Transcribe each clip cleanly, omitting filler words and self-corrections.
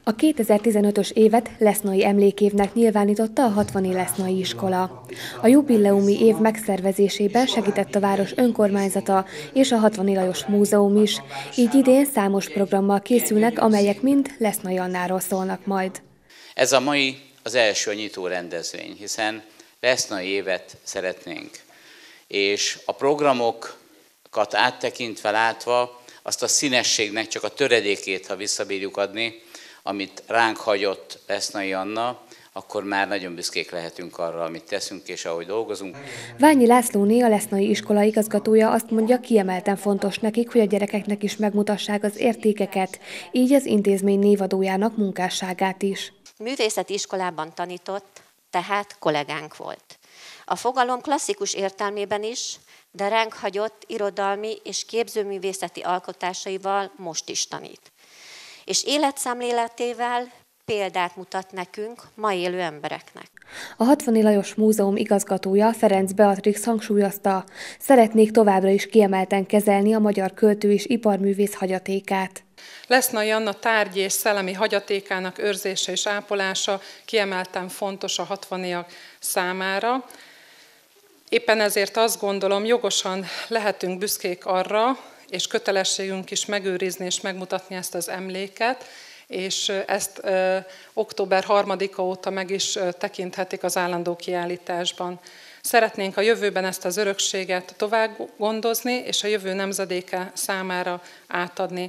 A 2015-ös évet Lesznai emlékévnek nyilvánította a 60. Lesznai iskola. A jubileumi év megszervezésében segített a város önkormányzata és a 60. Lajos Múzeum is, így idén számos programmal készülnek, amelyek mind Lesznai Annáról szólnak majd. Ez a mai az első nyitó rendezvény, hiszen Lesznai évet szeretnénk. És a programokat áttekintve, látva, azt a színességnek csak a töredékét, ha visszabírjuk adni, amit ránk hagyott Lesznai Anna, akkor már nagyon büszkék lehetünk arra, amit teszünk és ahogy dolgozunk. Ványi Lászlóné, a Lesznai iskola igazgatója azt mondja, kiemelten fontos nekik, hogy a gyerekeknek is megmutassák az értékeket, így az intézmény névadójának munkásságát is. Művészeti iskolában tanított, tehát kollégánk volt. A fogalom klasszikus értelmében is, de ránk hagyott irodalmi és képzőművészeti alkotásaival most is tanít. És életszemléletével példát mutat nekünk, ma élő embereknek. A 60. Lajos Múzeum igazgatója, Ferenc Beatrix hangsúlyozta, szeretnék továbbra is kiemelten kezelni a magyar költő és iparművész hagyatékát. Lesznai Anna tárgyi és szellemi hagyatékának őrzése és ápolása kiemelten fontos a 60-iak számára. Éppen ezért azt gondolom, jogosan lehetünk büszkék arra, és kötelességünk is megőrizni és megmutatni ezt az emléket, és ezt október 3-a óta meg is tekinthetik az állandó kiállításban. Szeretnénk a jövőben ezt az örökséget tovább gondozni, és a jövő nemzedéke számára átadni.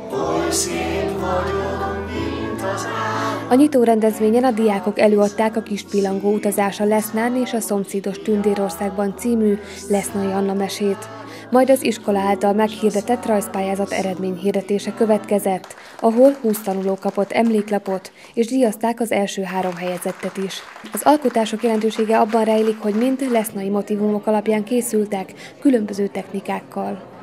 A nyitó rendezvényen a diákok előadták a Kispillangó utazása Lesznán és a szomszédos Tündérországban című Lesznai Anna mesét. Majd az iskola által meghirdetett rajzpályázat eredményhirdetése következett, ahol 20 tanuló kapott emléklapot, és díjazták az első 3 helyezettet is. Az alkotások jelentősége abban rejlik, hogy mind lesznai motívumok alapján készültek, különböző technikákkal.